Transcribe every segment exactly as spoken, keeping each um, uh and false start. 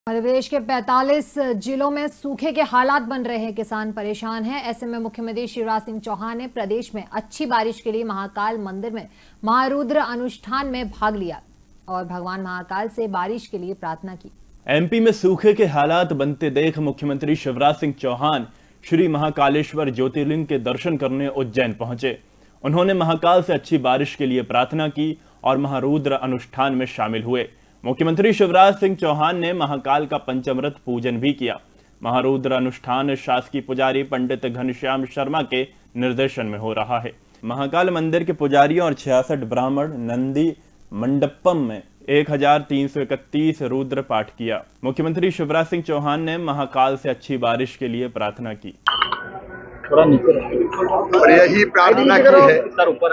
मध्य प्रदेश के पैंतालीस जिलों में सूखे के हालात बन रहे हैं। किसान परेशान हैं। ऐसे में मुख्यमंत्री शिवराज सिंह चौहान ने प्रदेश में अच्छी बारिश के लिए महाकाल मंदिर में महारुद्र अनुष्ठान में भाग लिया और भगवान महाकाल से बारिश के लिए प्रार्थना की। एमपी में सूखे के हालात बनते देख मुख्यमंत्री शिवराज सिंह चौहान श्री महाकालेश्वर ज्योतिर्लिंग के दर्शन करने उज्जैन पहुंचे। उन्होंने महाकाल से अच्छी बारिश के लिए प्रार्थना की और महारुद्र अनुष्ठान में शामिल हुए। मुख्यमंत्री शिवराज सिंह चौहान ने महाकाल का पंचामृत पूजन भी किया। महारुद्र अनुष्ठान शासकीय पुजारी पंडित घनश्याम शर्मा के निर्देशन में हो रहा है। महाकाल मंदिर के पुजारियों और छियासठ ब्राह्मण नंदी मंडपम में एक हजार तीन सौ इकतीस रुद्र पाठ किया। मुख्यमंत्री शिवराज सिंह चौहान ने महाकाल से अच्छी बारिश के लिए प्रार्थना की और यही प्रार्थना की है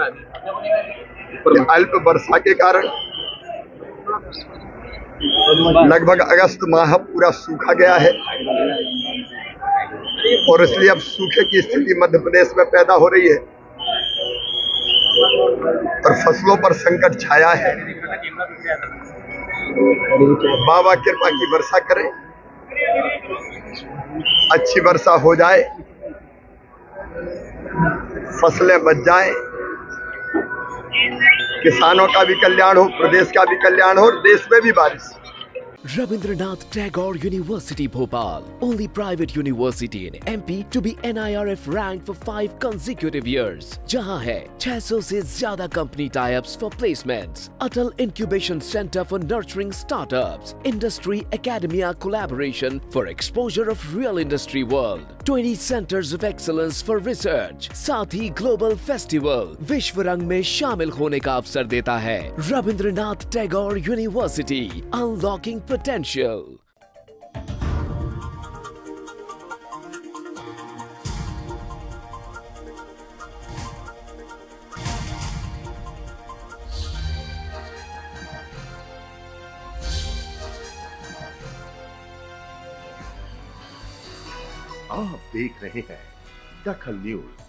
कि अल्प वर्षा के कारण लगभग अगस्त माह पूरा सूखा गया है और इसलिए अब सूखे की स्थिति मध्य प्रदेश में पैदा हो रही है और फसलों पर संकट छाया है। बाबा कृपा की वर्षा करें, अच्छी वर्षा हो जाए, फसलें बच जाएं, किसानों का भी कल्याण हो, प्रदेश का भी कल्याण हो और देश में भी बारिश। Rabindranath Tagore University Bhopal, only private university in M P to be N I R F ranked for five consecutive years, जहां है छह सौ से ज्यादा company tie-ups for placements, Atal Incubation Center for nurturing startups, Industry Academia collaboration for exposure of real industry world, twenty centers of excellence for research, साथ ही global festival विश्व रंग में शामिल होने का अवसर देता है। Rabindranath Tagore University, unlocking potential. आप देख रहे हैं दखल न्यूज।